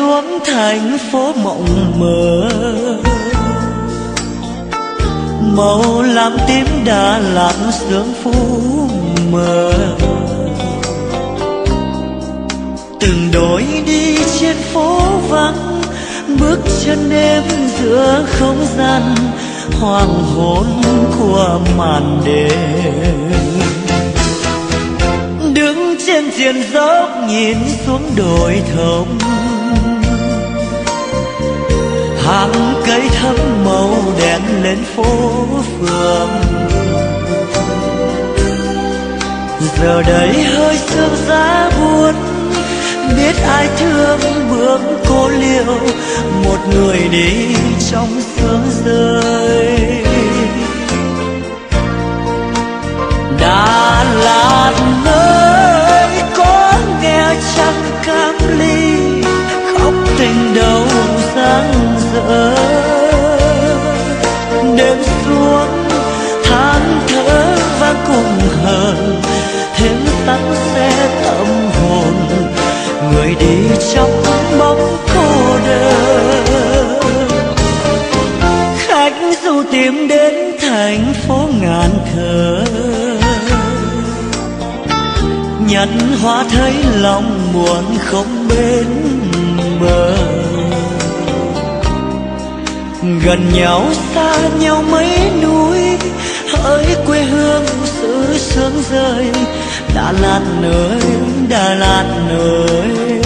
xuống thành phố mộng mơ, màu lam tím Đà Lạt sương phủ mờ. Từng đôi đi trên phố vắng, bước chân em giữa không gian hoàng hôn của màn đêm. Đứng trên triền dốc nhìn xuống đồi thông, hàng cây thắm màu đèn lên phố phường. Giờ đây hơi sương giá buồn, biết ai thương bước cô liêu, một người đi trong sương rơi. Đà Lạt ơi, có nghe trăng cam ly, khóc tình đâu dang dở. Đêm xuống than thở và cùng hờn, thêm tắt xe tâm hồn, người đi trong bóng cô đơn. Khách du tìm đến thành phố ngàn thơ, nhận hoa thấy lòng buồn không bên bờ. Gần nhau xa nhau mấy núi, hỡi quê hương xứ sương rơi. Đà Lạt ơi, Đà Lạt ơi.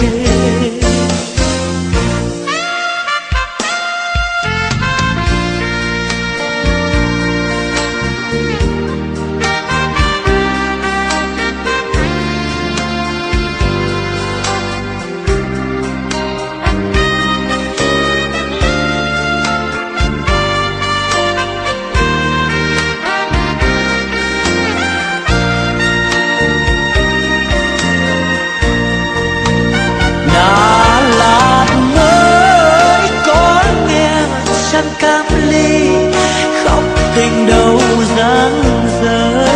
Tình đâu dang dở,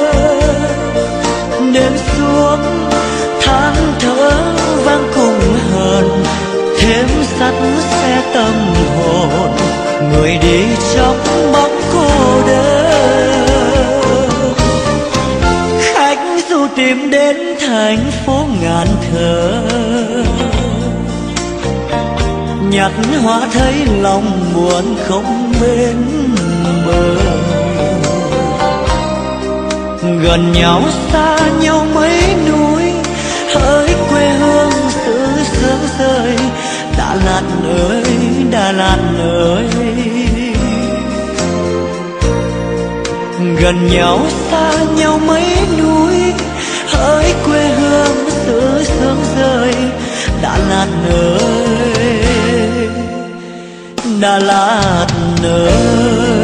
đêm xuống than thở vang cùng hờn, thêm sắt xe tâm hồn, người đi trong bóng cô đơn. Khách du tìm đến thành phố ngàn thơ, nhặt hoa thấy lòng buồn không bên bờ. Gần nhau xa nhau mấy núi, hỡi quê hương xứ sương rơi. Đà Lạt ơi, Đà Lạt ơi. Gần nhau xa nhau mấy núi, hỡi quê hương xứ sương rơi. Đà Lạt ơi, Đà Lạt ơi.